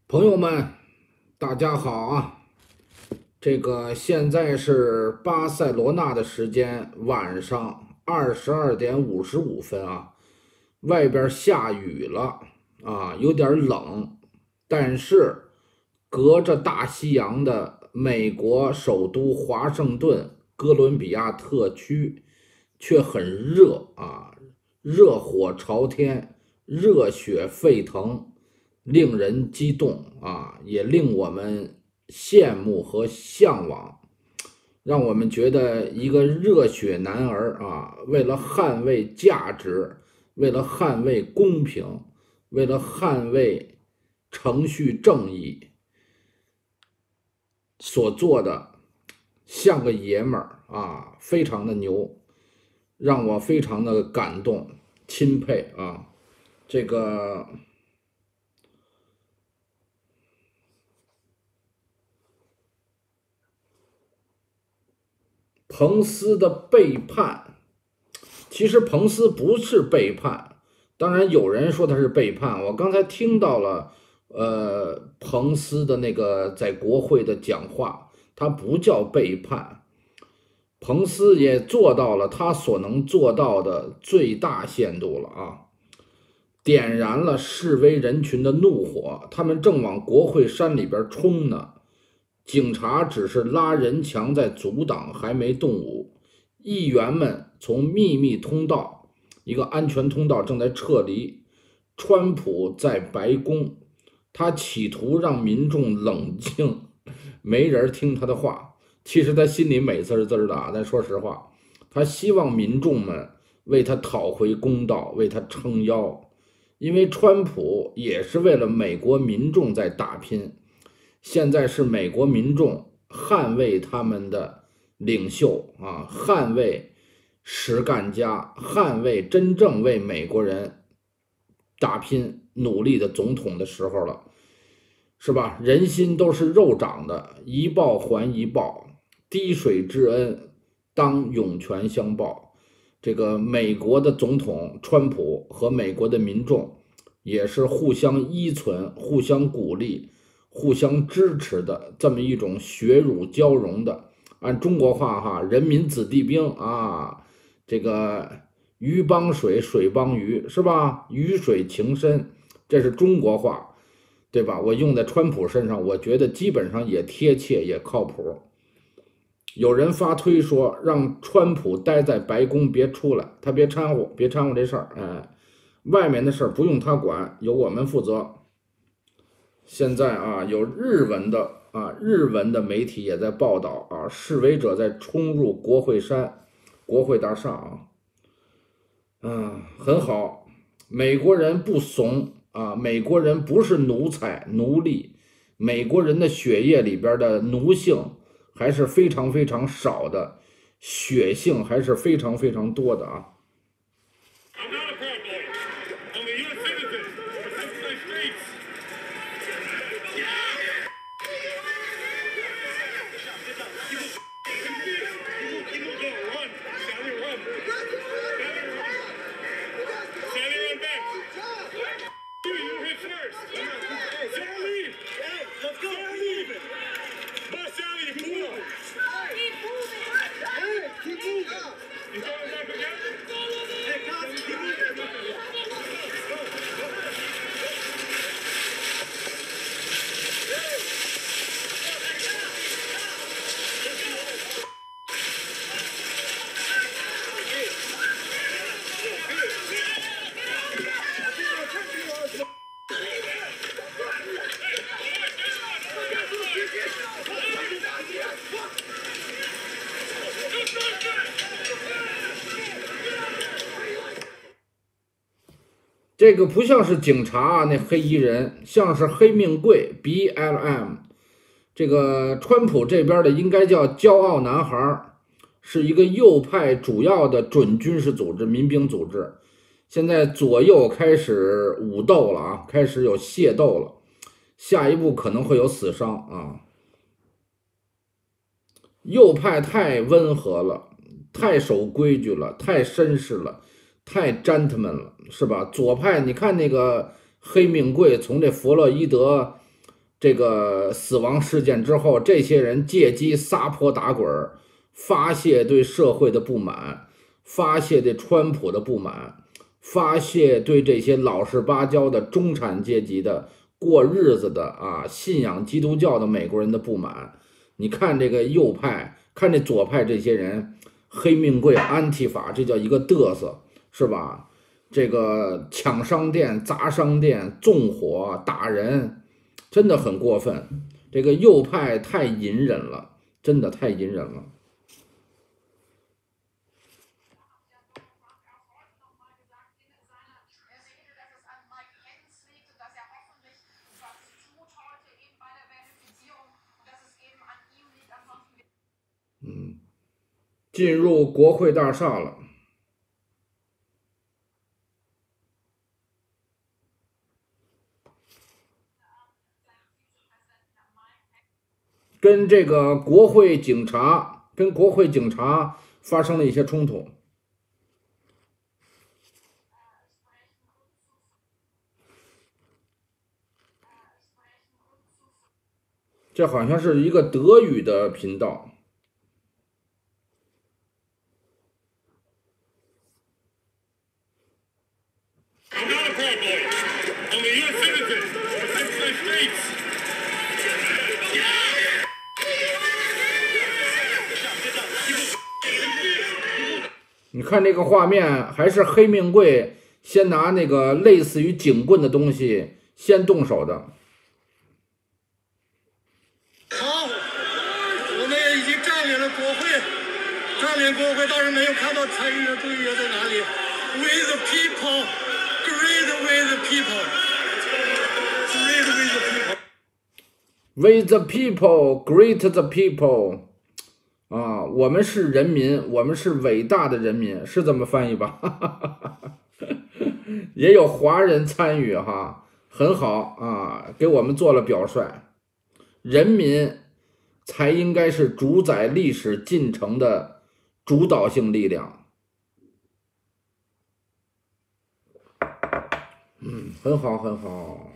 朋友们，大家好啊！现在是巴塞罗那的时间，晚上22:55啊，外边下雨了啊，有点冷，但是隔着大西洋的美国首都华盛顿哥伦比亚特区却很热啊，热火朝天，热血沸腾。令人激动啊，也令我们羡慕和向往，让我们觉得一个热血男儿啊，为了捍卫价值，为了捍卫公平，为了捍卫程序正义所做的，像个爷们儿啊，非常的牛，让我非常的感动、钦佩啊。这个彭斯的背叛，其实彭斯不是背叛，当然有人说他是背叛。我刚才听到了，彭斯的那个在国会的讲话，他不叫背叛，彭斯也做到了他所能做到的最大限度了啊，点燃了示威人群的怒火，他们正往国会山里边冲呢。警察只是拉人墙在阻挡，还没动武。议员们从秘密通道，一个安全通道正在撤离。川普在白宫，他企图让民众冷静，没人听他的话。其实他心里美滋滋的啊，咱说实话，他希望民众们为他讨回公道，为他撑腰，因为川普也是为了美国民众在打拼。现在是美国民众捍卫他们的领袖啊，捍卫实干家，捍卫真正为美国人打拼努力的总统的时候了，是吧？人心都是肉长的，一报还一报，滴水之恩当涌泉相报。这个美国的总统川普和美国的民众也是互相依存、互相鼓励、互相支持的这么一种血乳交融的，按中国话哈，人民子弟兵啊，这个鱼帮水，水帮鱼，是吧？鱼水情深，这是中国话，对吧？我用在川普身上，我觉得基本上也贴切，也靠谱。有人发推说让川普待在白宫别出来，他别掺和，别掺和这事儿，哎，外面的事儿不用他管，由我们负责。现在啊，有日文的媒体也在报道啊，示威者在冲入国会山、国会大厦很好，美国人不怂啊，美国人不是奴才奴隶，美国人的血液里边的奴性还是非常非常少的，血性还是非常非常多的啊。这个不像是警察那黑衣人，像是黑命贵 BLM。这个川普这边的应该叫骄傲男孩，是一个右派主要的准军事组织、民兵组织。现在左右开始武斗了啊，开始有械斗了，下一步可能会有死伤啊。右派太温和了，太守规矩了，太绅士了，太 gentleman 了，是吧？左派你看那个黑命贵从这弗洛伊德这个死亡事件之后，这些人借机撒泼打滚，发泄对社会的不满，发泄对川普的不满，发泄对这些老实巴交的中产阶级的过日子的信仰基督教的美国人的不满。你看这个右派，看这左派这些人，黑命贵、安提法，这叫一个嘚瑟，是吧？这个抢商店、砸商店、纵火、打人，真的很过分。这个右派太隐忍了，真的太隐忍了。进入国会大厦了。跟这个国会警察发生了一些冲突。这好像是一个德语的频道。你看这个画面，还是黑命贵先拿那个类似于警棍的东西先动手的。 好，我们已经占领了国会，占领国会，但是没有看到参议员、众议员在哪里。With the people, great with the people, great with the people. With the people, great the people. 我们是人民，我们是伟大的人民，是这么翻译吧？也有华人参与哈，很好啊，给我们做了表率。人民才应该是主宰历史进程的主导性力量。很好，很好。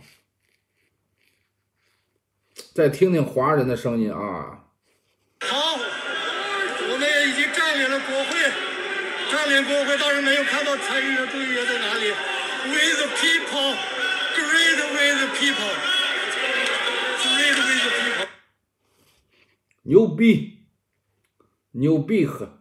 再听听华人的声音啊。 好，我们已经占领了国会，占领国会，但是没有看到参议员、众议员在哪里。With the people, great with the people, great with the people. 牛逼，牛逼呵！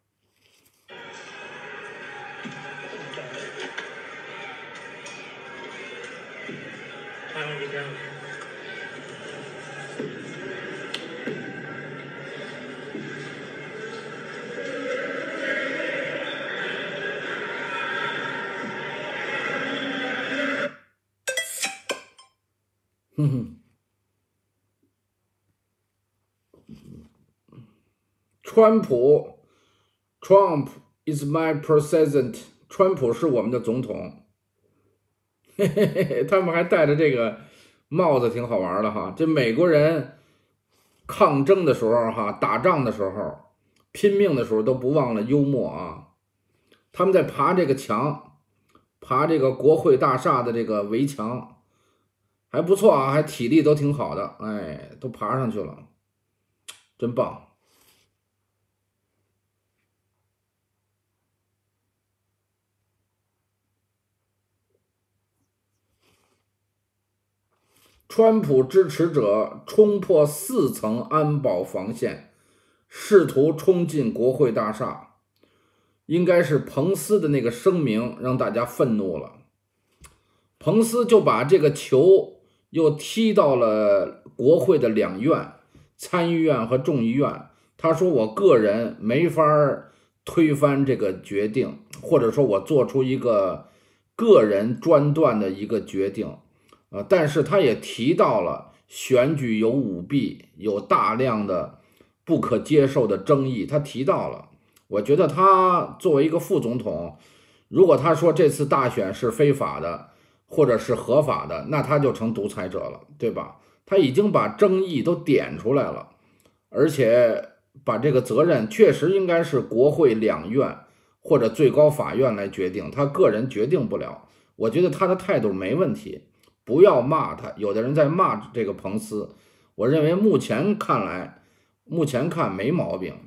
川普 ，Trump is my president。川普是我们的总统。嘿嘿嘿，他们还戴着这个帽子，挺好玩的哈。这美国人抗争的时候哈，打仗的时候，拼命的时候都不忘了幽默啊。他们在爬这个墙，爬这个国会大厦的这个围墙，还不错啊，还体力都挺好的，哎，都爬上去了，真棒。川普支持者冲破4层安保防线，试图冲进国会大厦。应该是彭斯的那个声明让大家愤怒了。彭斯就把这个球又踢到了国会的2院，参议院和众议院。他说我个人没法推翻这个决定，或者说我做出一个个人专断的一个决定。但是他也提到了选举有舞弊，有大量的不可接受的争议，他提到了。我觉得他作为一个副总统，如果他说这次大选是非法的或者是合法的，那他就成独裁者了，对吧？他已经把争议都点出来了，而且把这个责任确实应该是国会2院或者最高法院来决定，他个人决定不了。我觉得他的态度没问题。 不要骂他。有的人在骂这个彭斯，我认为目前看没毛病。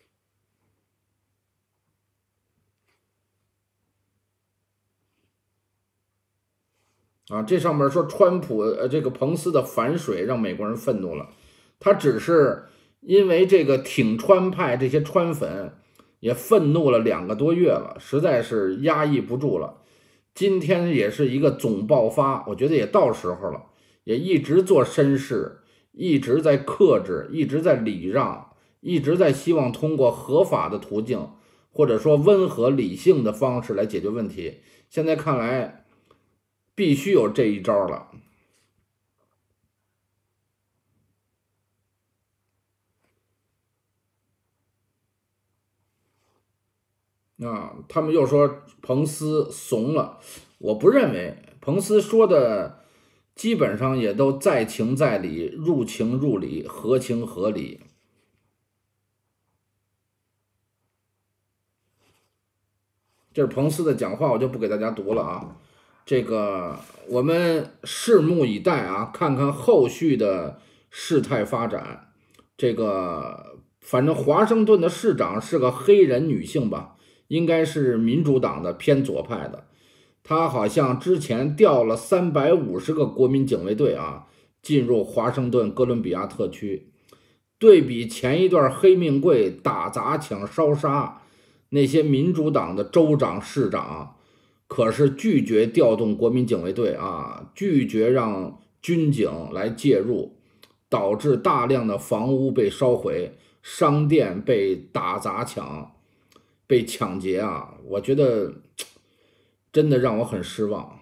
啊，这上面说川普这个彭斯的反水让美国人愤怒了，他只是因为这个挺川派这些川粉也愤怒了2个多月了，实在是压抑不住了。今天也是一个总爆发，我觉得也到时候了，也一直做绅士，一直在克制，一直在礼让，一直在希望通过合法的途径，或者说温和理性的方式来解决问题。现在看来必须有这一招了。他们又说彭斯怂了，我不认为，彭斯说的基本上也都在情在理，入情入理，合情合理。这是彭斯的讲话，我就不给大家读了啊。这个我们拭目以待啊，看看后续的事态发展。这个反正华盛顿的市长是个黑人女性吧，应该是民主党的偏左派的。她好像之前调了350个国民警卫队啊，进入华盛顿哥伦比亚特区。对比前一段黑命贵打砸抢烧杀，那些民主党的州长市长可是拒绝调动国民警卫队啊，拒绝让军警来介入，导致大量的房屋被烧毁，商店被打砸抢，被抢劫啊！我觉得真的让我很失望。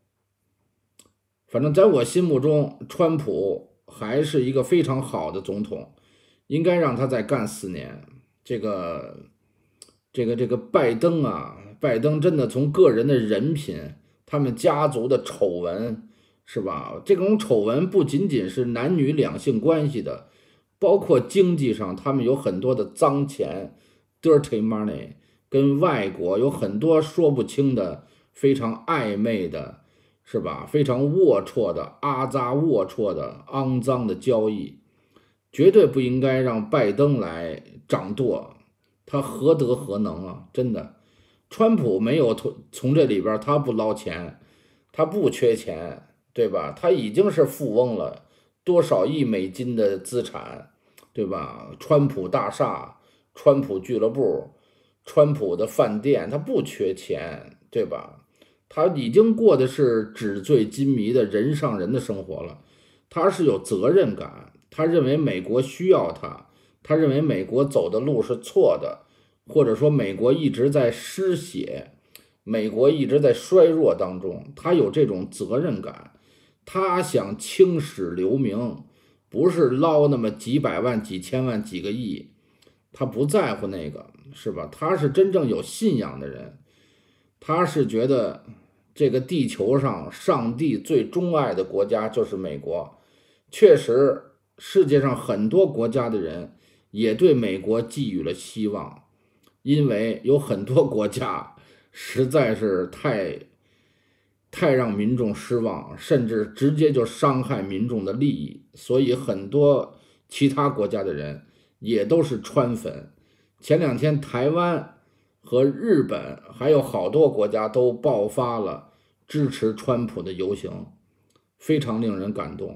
反正在我心目中，川普还是一个非常好的总统，应该让他再干4年。这个拜登啊，拜登真的从个人的人品，他们家族的丑闻，是吧？这种丑闻不仅仅是男女两性关系的，包括经济上，他们有很多的脏钱 （dirty money）， 跟外国有很多说不清的、非常暧昧的，是吧？非常龌龊的、阿扎龌龊的、肮脏的交易，绝对不应该让拜登来掌舵。他何德何能啊！真的，川普没有从这里边，他不捞钱，他不缺钱，对吧？他已经是富翁了，多少亿美金的资产，对吧？川普大厦、川普俱乐部、川普的饭店，他不缺钱，对吧？他已经过的是纸醉金迷的人上人的生活了，他是有责任感，他认为美国需要他。他认为美国走的路是错的，或者说美国一直在失血，美国一直在衰弱当中，他有这种责任感，他想青史留名，不是捞那么几百万、几千万、几个亿，他不在乎那个，是吧？他是真正有信仰的人，他是觉得这个地球上上帝最钟爱的国家就是美国，确实，世界上很多国家的人也对美国寄予了希望，因为有很多国家实在是太让民众失望，甚至直接就伤害民众的利益，所以很多其他国家的人也都是川粉。前2天台湾和日本还有好多国家都爆发了支持川普的游行，非常令人感动。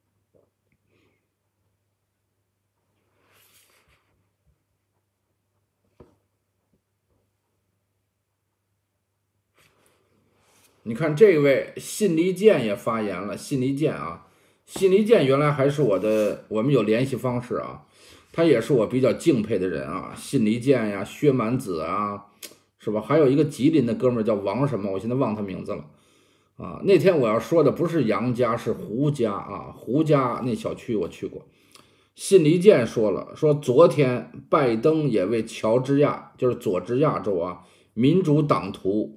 你看这位信离健也发言了，信离健啊，信离健原来还是我们有联系方式啊，他也是我比较敬佩的人啊，信离健呀、薛蛮子啊，是吧？还有一个吉林的哥们儿叫王什么，我现在忘他名字了啊。那天我要说的不是杨家，是胡家啊，胡家那小区我去过。信离健说了，说昨天拜登也为乔治亚，就是佐治亚州啊，民主党徒、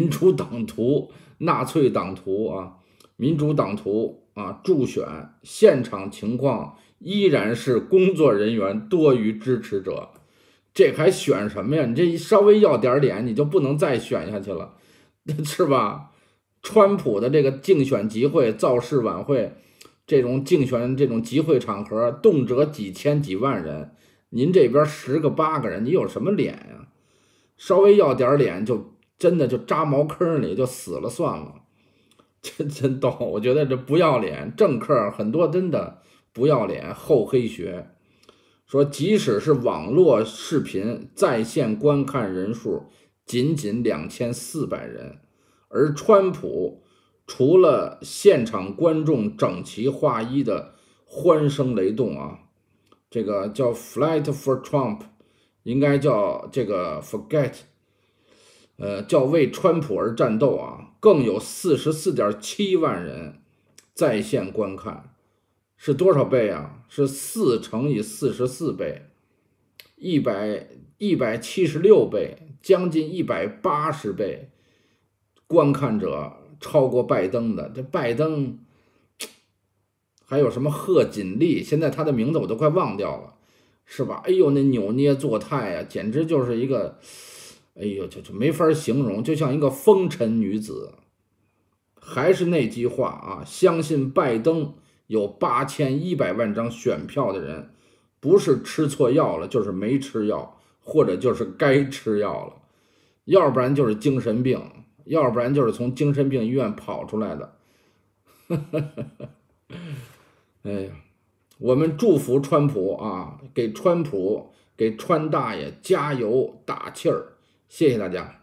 纳粹党徒啊、民主党徒啊助选，现场情况依然是工作人员多于支持者。这还选什么呀？你这稍微要点脸，你就不能再选下去了，是吧？ 川普的这个竞选集会、造势晚会，这种竞选这种集会场合，动辄几千几万人，您这边10个8个人，你有什么脸呀？稍微要点脸就真的就扎茅坑里就死了算了，真逗！我觉得这不要脸，政客很多真的不要脸，厚黑学。说即使是网络视频在线观看人数仅2400人，而川普除了现场观众整齐划一的欢声雷动啊，这个叫 Fight for Trump， 应该叫这个 Forget， 叫为川普而战斗啊，更有44.7万人在线观看。是多少倍啊？是4乘以44倍，176倍，将近180倍观看者超过拜登的。这拜登还有什么贺锦丽，现在他的名字我都快忘掉了，是吧？哎呦，那扭捏作态啊，简直就是一个，哎呦，就没法形容，就像一个风尘女子。还是那句话啊，相信拜登有8100万张选票的人，不是吃错药了，就是没吃药，或者就是该吃药了，要不然就是精神病，要不然就是从精神病医院跑出来的。哎呀，我们祝福川普啊，给川普给川大爷加油打气儿，谢谢大家。